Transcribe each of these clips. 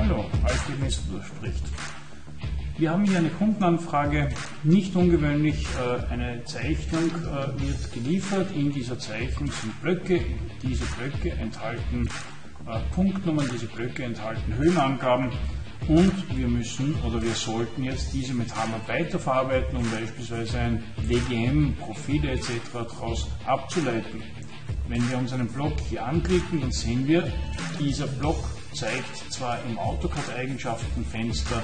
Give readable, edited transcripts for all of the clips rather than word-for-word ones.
Hallo, Alfred Messer spricht. Wir haben hier eine Kundenanfrage, nicht ungewöhnlich, eine Zeichnung wird geliefert. In dieser Zeichnung sind Blöcke, diese Blöcke enthalten Punktnummern, diese Blöcke enthalten Höhenangaben und wir müssen oder wir sollten jetzt diese mit Hammer weiterverarbeiten, um beispielsweise ein WGM, Profile etc. daraus abzuleiten. Wenn wir uns einen Block hier anklicken, dann sehen wir, dieser Block zeigt zwar im AutoCAD-Eigenschaftenfenster,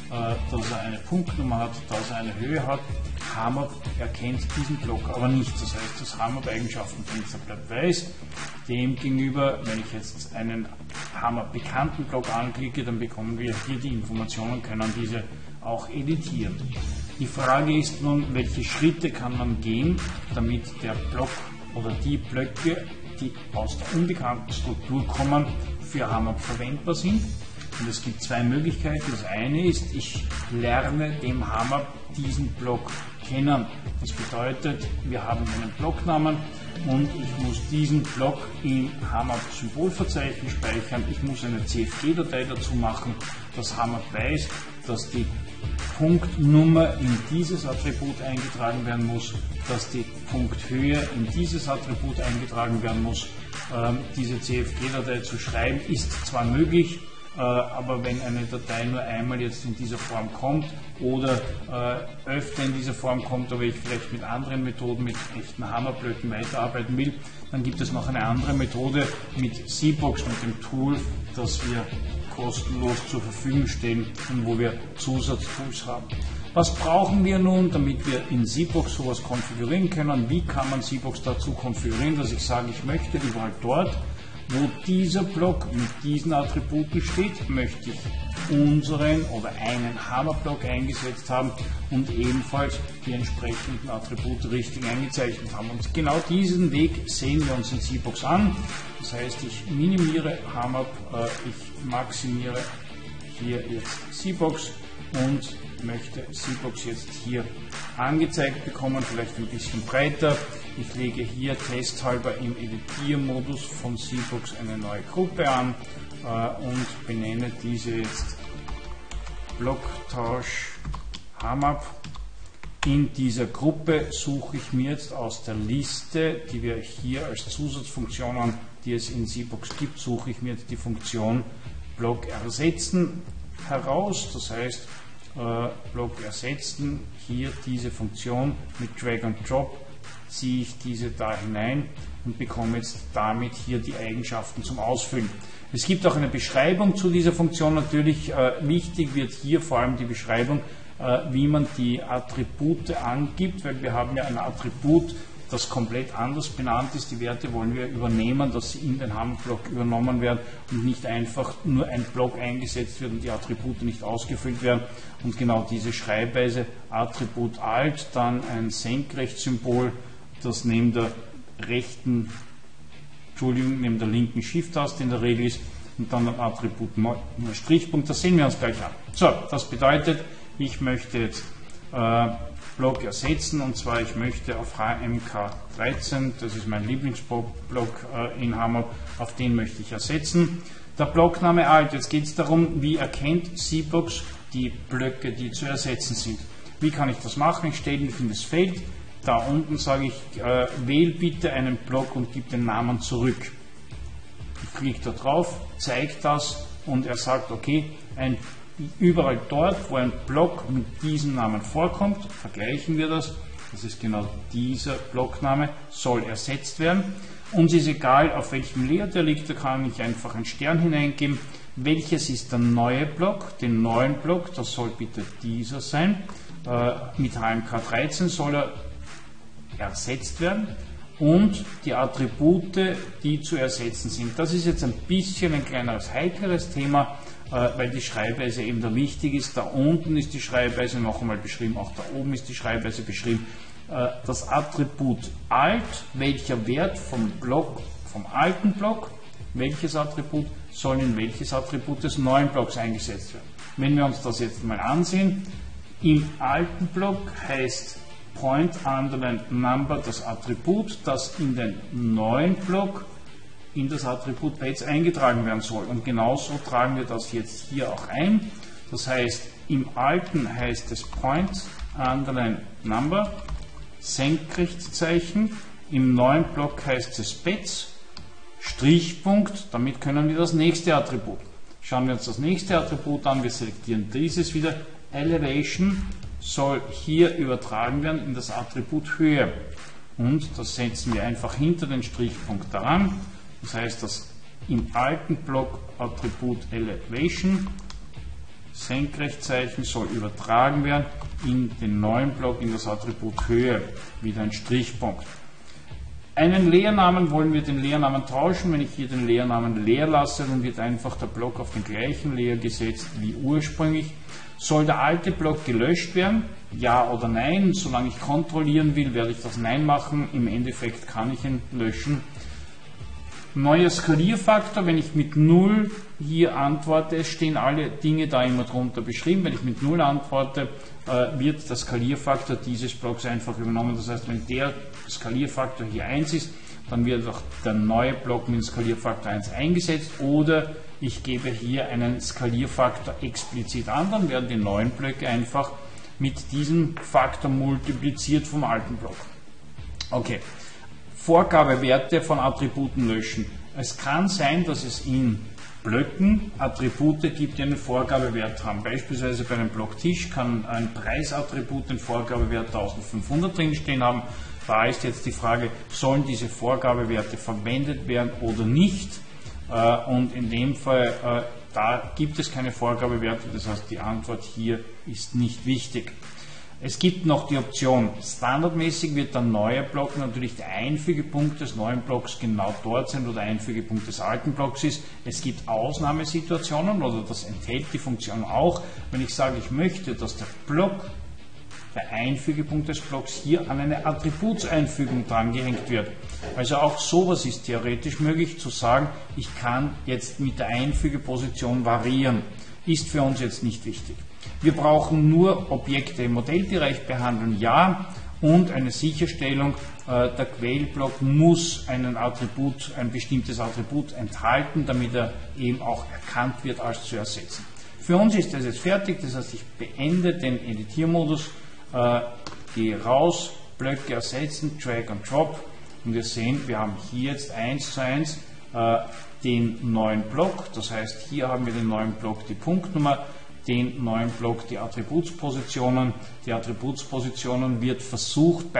dass er eine Punktnummer hat, dass er eine Höhe hat. Hammer erkennt diesen Block aber nicht. Das heißt, das Hammer-Eigenschaftenfenster bleibt weiß. Demgegenüber, wenn ich jetzt einen Hammer-bekannten Block anklicke, dann bekommen wir hier die Informationen, können diese auch editieren. Die Frage ist nun, welche Schritte kann man gehen, damit der Block oder die Blöcke, die aus der unbekannten Struktur kommen, für Hammer verwendbar sind. Und es gibt zwei Möglichkeiten. Das eine ist, ich lerne dem Hammer diesen Block kennen. Das bedeutet, wir haben einen Blocknamen und ich muss diesen Block im Hammer-Symbolverzeichnis speichern. Ich muss eine CFG-Datei dazu machen, dass Hammer weiß, dass die Punktnummer in dieses Attribut eingetragen werden muss, dass die Punkthöhe in dieses Attribut eingetragen werden muss. Diese CFG-Datei zu schreiben ist zwar möglich, aber wenn eine Datei nur einmal jetzt in dieser Form kommt oder öfter in dieser Form kommt, aber ich vielleicht mit anderen Methoden, mit echten Hammerblöcken weiterarbeiten will, dann gibt es noch eine andere Methode mit ZBox, mit dem Tool, das wir kostenlos zur Verfügung stellen und wo wir Zusatztools haben. Was brauchen wir nun, damit wir in ZBox sowas konfigurieren können? Wie kann man ZBox dazu konfigurieren, dass ich sage, ich möchte überall dort, wo dieser Block mit diesen Attributen steht, möchte ich unseren oder einen Hammerblock eingesetzt haben und ebenfalls die entsprechenden Attribute richtig eingezeichnet haben. Und genau diesen Weg sehen wir uns in ZBox an. Das heißt, ich minimiere Hammer, ich maximiere hier jetzt ZBox und möchte ZBox jetzt hier angezeigt bekommen, vielleicht ein bisschen breiter. Ich lege hier testhalber im Editiermodus von ZBox eine neue Gruppe an und benenne diese jetzt Blocktausch Hammer. In dieser Gruppe suche ich mir jetzt aus der Liste, die wir hier als Zusatzfunktionen, die es in ZBox gibt, suche ich mir jetzt die Funktion Block ersetzen heraus. Das heißt, Block ersetzen, hier diese Funktion mit Drag and Drop, ziehe ich diese da hinein und bekomme jetzt damit hier die Eigenschaften zum Ausfüllen. Es gibt auch eine Beschreibung zu dieser Funktion. Natürlich wichtig wird hier vor allem die Beschreibung, wie man die Attribute angibt, weil wir haben ja ein Attribut, das komplett anders benannt ist. Die Werte wollen wir übernehmen, dass sie in den Hammerblock übernommen werden und nicht einfach nur ein Block eingesetzt wird und die Attribute nicht ausgefüllt werden. Und genau diese Schreibweise, Attribut Alt, dann ein Senkrechtsymbol, das neben der linken Shift-Taste in der Regel ist und dann ein Attribut Strichpunkt, das sehen wir uns gleich an. So, das bedeutet, ich möchte jetzt Block ersetzen und zwar ich möchte auf HMK13, das ist mein Lieblingsblock in Hammer, auf den möchte ich ersetzen. Der Blockname Alt, jetzt geht es darum, wie erkennt ZBox die Blöcke, die zu ersetzen sind. Wie kann ich das machen? Ich stelle mich in das Feld, da unten sage ich, wähl bitte einen Block und gib den Namen zurück. Ich klicke da drauf, zeigt das und er sagt, okay, überall dort, wo ein Block mit diesem Namen vorkommt, vergleichen wir das, das ist genau dieser Blockname, soll ersetzt werden. Uns ist egal, auf welchem Layer der liegt, da kann ich einfach einen Stern hineingeben. Welches ist der neue Block? Den neuen Block, das soll bitte dieser sein. Mit HMK13 soll er ersetzt werden und die Attribute, die zu ersetzen sind. Das ist jetzt ein bisschen ein kleineres, heikleres Thema, weil die Schreibweise eben da wichtig ist. Da unten ist die Schreibweise noch einmal beschrieben, auch da oben ist die Schreibweise beschrieben. Das Attribut Alt, welcher Wert vom alten Block, welches Attribut soll in welches Attribut des neuen Blocks eingesetzt werden. Wenn wir uns das jetzt mal ansehen, im alten Block heißt Point_Number das Attribut, das in den neuen Block in das Attribut Pets eingetragen werden soll. Und genauso tragen wir das jetzt hier auch ein. Das heißt, im alten heißt es Point, Underline, Number, Senkrechtzeichen. Im neuen Block heißt es Pets, Strichpunkt. Damit können wir das nächste Attribut. Schauen wir uns das nächste Attribut an. Wir selektieren dieses wieder. Elevation soll hier übertragen werden in das Attribut Höhe. Und das setzen wir einfach hinter den Strichpunkt daran. Das heißt, das im alten Block Attribut Elevation, Senkrechtzeichen, soll übertragen werden in den neuen Block, in das Attribut Höhe, wieder ein Strichpunkt. Einen Leernamen wollen wir den Leernamen tauschen. Wenn ich hier den Leernamen leer lasse, dann wird einfach der Block auf den gleichen Leer gesetzt wie ursprünglich. Soll der alte Block gelöscht werden? Ja oder nein? Solange ich kontrollieren will, werde ich das Nein machen. Im Endeffekt kann ich ihn löschen. Neuer Skalierfaktor, wenn ich mit 0 hier antworte, es stehen alle Dinge da immer drunter beschrieben. Wenn ich mit 0 antworte, wird der Skalierfaktor dieses Blocks einfach übernommen. Das heißt, wenn der Skalierfaktor hier 1 ist, dann wird auch der neue Block mit dem Skalierfaktor 1 eingesetzt, oder ich gebe hier einen Skalierfaktor explizit an, dann werden die neuen Blöcke einfach mit diesem Faktor multipliziert vom alten Block. Okay. Vorgabewerte von Attributen löschen. Es kann sein, dass es in Blöcken Attribute gibt, die einen Vorgabewert haben. Beispielsweise bei einem Block Tisch kann ein Preisattribut den Vorgabewert 1500 drinstehen haben. Da ist jetzt die Frage, sollen diese Vorgabewerte verwendet werden oder nicht? Und in dem Fall, da gibt es keine Vorgabewerte, das heißt, die Antwort hier ist nicht wichtig. Es gibt noch die Option, standardmäßig wird der neue Block natürlich der Einfügepunkt des neuen Blocks genau dort sein, wo der Einfügepunkt des alten Blocks ist. Es gibt Ausnahmesituationen, oder das enthält die Funktion auch, wenn ich sage, ich möchte, dass der Block, der Einfügepunkt des Blocks, hier an eine Attributseinfügung drangehängt wird. Also auch sowas ist theoretisch möglich, zu sagen, ich kann jetzt mit der Einfügeposition variieren. Ist für uns jetzt nicht wichtig. Wir brauchen nur Objekte im Modellbereich behandeln, ja, und eine Sicherstellung, der Quellblock muss ein bestimmtes Attribut enthalten, damit er eben auch erkannt wird als zu ersetzen. Für uns ist das jetzt fertig, das heißt, ich beende den Editiermodus, gehe raus, Blöcke ersetzen, Drag und Drop, und wir sehen, wir haben hier jetzt 1:1 den neuen Block, das heißt, hier haben wir den neuen Block die Punktnummer, den neuen Block die Attributspositionen. Die Attributspositionen wird versucht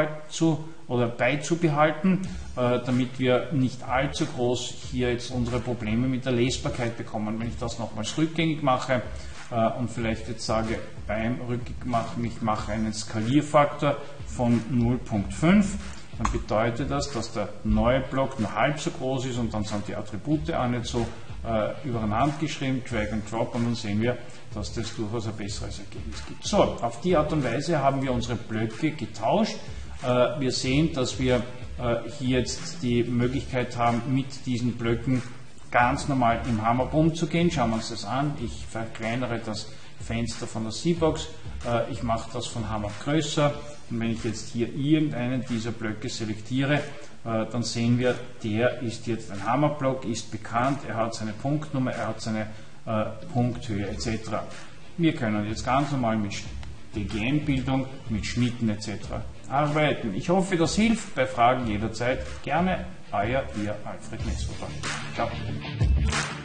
beizubehalten, damit wir nicht allzu groß hier jetzt unsere Probleme mit der Lesbarkeit bekommen. Wenn ich das nochmals rückgängig mache und vielleicht jetzt sage, beim Rückgängigmachen, ich mache einen Skalierfaktor von 0,5, dann bedeutet das, dass der neue Block nur halb so groß ist, und dann sind die Attribute auch nicht so übereinander geschrieben, Drag and Drop, und dann sehen wir, dass das durchaus ein besseres Ergebnis gibt. So, auf die Art und Weise haben wir unsere Blöcke getauscht. Wir sehen, dass wir hier jetzt die Möglichkeit haben, mit diesen Blöcken ganz normal im Hammer umzugehen. Schauen wir uns das an. Ich verkleinere das Fenster von der C-Box. Ich mache das von Hammer größer. Und wenn ich jetzt hier irgendeinen dieser Blöcke selektiere, dann sehen wir, der ist jetzt ein Hammerblock, ist bekannt, er hat seine Punktnummer, er hat seine Punkthöhe etc. Wir können jetzt ganz normal mit DGM-Bildung, mit Schnitten etc. arbeiten. Ich hoffe, das hilft. Bei Fragen jederzeit gerne. Euer Alfred Messhofer. Ciao.